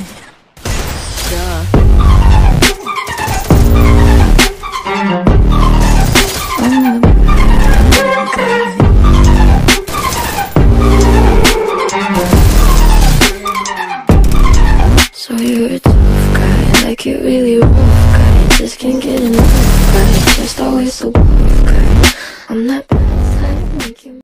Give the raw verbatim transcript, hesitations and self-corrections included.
Duh. So you're a tough guy, like you really rough guy. Just can't get enough guy, just always so tough guy. I'm that